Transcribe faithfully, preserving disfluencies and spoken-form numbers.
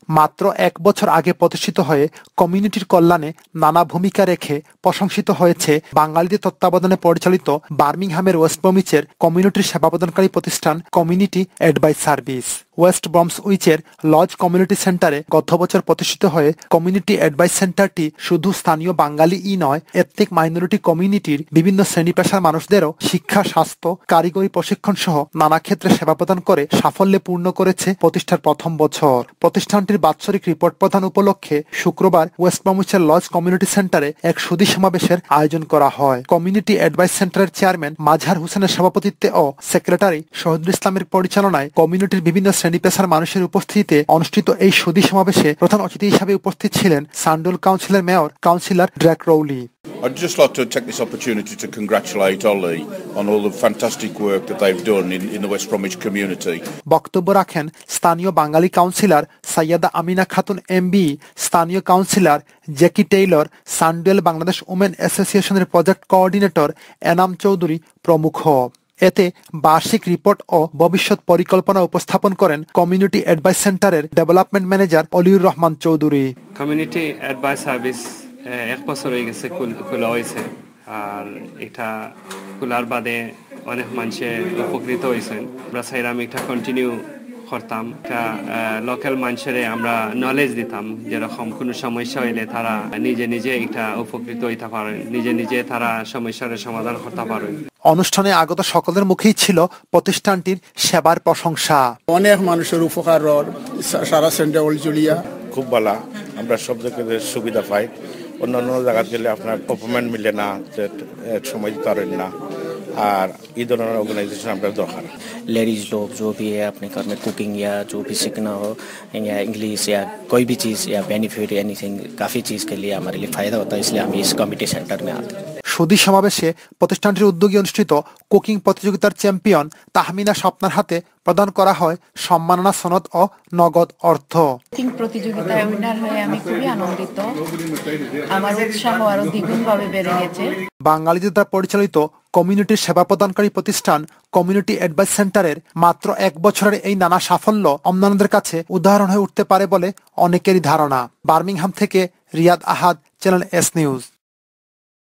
মাত্র এক বছর আগে প্রতিষ্ঠিত হয়ে কমিউনিটির কল্যাণে নানা ভূমিকা রেখে প্রশংসিত হয়েছে বাঙালিদের তত্ত্বাবধানে পরিচালিত বার্মিংহামের ওয়েস্ট ব্রমিচের কমিউনিটির সেবা প্রদানকারী প্রতিষ্ঠান কমিউনিটি অ্যাডভাইস সার্ভিস। ওয়েস্ট ব্রমসউইচের লজ কমিউনিটি সেন্টারে গত বছর প্রতিষ্ঠিত হয়ে কমিউনিটি অ্যাডভাইস সেন্টারটি শুধু স্থানীয় বাঙালিই নয়, এথনিক মাইনরিটি কমিউনিটির বিভিন্ন শ্রেণী পেশার মানুষদেরও শিক্ষা, স্বাস্থ্য, কারিগরি প্রশিক্ষণ সহ নানা ক্ষেত্রে সেবা প্রদান করে সাফল্যে পূর্ণ করেছে প্রতিষ্ঠার প্রথম বছর। প্রতিষ্ঠানটির বাৎসরিক রিপোর্ট প্রদান উপলক্ষে শুক্রবার ওয়েস্ট ব্রমউইচের লজ কমিউনিটি সেন্টারে এক সুধী সমাবেশের আয়োজন করা হয়। কমিউনিটি অ্যাডভাইস সেন্টারের চেয়ারম্যান মাঝহার হোসেনের সভাপতিত্বে ও সেক্রেটারি শহীদুল ইসলামের পরিচালনায় কমিউনিটির বিভিন্ন শ্রেণী পেশার মানুষের উপস্থিতিতে অনুষ্ঠিত এই সুধী সমাবেশে প্রধান অতিথি হিসেবে উপস্থিত ছিলেন সান্ডুল কাউন্সিলের mayor councillor Derek Rowley. I'd just like to take this opportunity to congratulate Ollie on all the fantastic work that they've done in, in the West Bromwich community. বক্তব্য রাখেন স্থানীয় বাঙালি কাউন্সিলর সাইয়াদা আমিনা খাতুন এমবি, স্থানীয় councillor Jackie Taylor, Sandwell Bangladesh women অ্যাসোসিয়েশনের project coordinator Enam Chowdhury প্রমুখ। এতে বার্ষিক report ও ভবিষ্যৎ পরিকল্পনা উপস্থাপন করেন কমিউনিটি অ্যাডভাইস সেন্টারের development manager Oliur Rahman Chowdhury. Community advice service এক বছর হয়ে গেছে খোলা হয়েছে, আর এটা খোলার বাদে অনেক মানুষে উপকৃত হয়েছেন। আমরা চাইলাম এটা কন্টিনিউ করতাম, এটা লোকাল মানুষের আমরা নলেজ দিতাম, যেরকম কোনো সমস্যা হইলে তারা নিজে নিজে এটা উপকৃত হইতে পারেন, নিজে নিজে তারা সমস্যার সমাধান করতে পারেন। অনুষ্ঠানে আগত সকলের মুখেই ছিল প্রতিষ্ঠানটির সেবার প্রশংসা। অনেক মানুষের উপকার সারা সেন্টার জুলিয়া খুব ভালো, আমরা সব জায়গায় সুবিধা পাই। অন্যান্য জায়গা গেলে আপনার অপমেন্ট মিলে না, সময় দিতে পারেন না, আর এই ধরনের ऑर्गेनाइजेशन আমরা দরকার। लेडीज लोग जो भी है अपने घर में कुकिंग या जो भी सीखना हो या इंग्लिश या कोई भी चीज़ या बेनिफिट एनीथिंग, काफ़ी चीज़ के लिए हमारे लिए फ़ायदा होता है, इसलिए हम इस कमिटी सेंटर में आते हैं। সুধী সমাবেশে প্রতিষ্ঠানটির উদ্যোগে অনুষ্ঠিত কুকিং প্রতিযোগিতার চ্যাম্পিয়ন তাহমিনা স্বপ্নার হাতে প্রদান করা হয় সম্মাননা সনদ ও নগদ অর্থ। কুকিং প্রতিযোগিতায় উইনার হয়ে আমি খুবই আনন্দিত, আমার উৎসাহ আরো দ্বিগুণভাবে বেড়ে গেছে। বাঙালিদের দ্বারা পরিচালিত কমিউনিটির সেবা প্রদানকারী প্রতিষ্ঠান কমিউনিটি অ্যাডভাইস সেন্টারের মাত্র এক বছরের এই নানা সাফল্য অন্যান্যদের কাছে উদাহরণ হয়ে উঠতে পারে বলে অনেকেরই ধারণা। বার্মিংহাম থেকে Riyad Ahad, channel S news.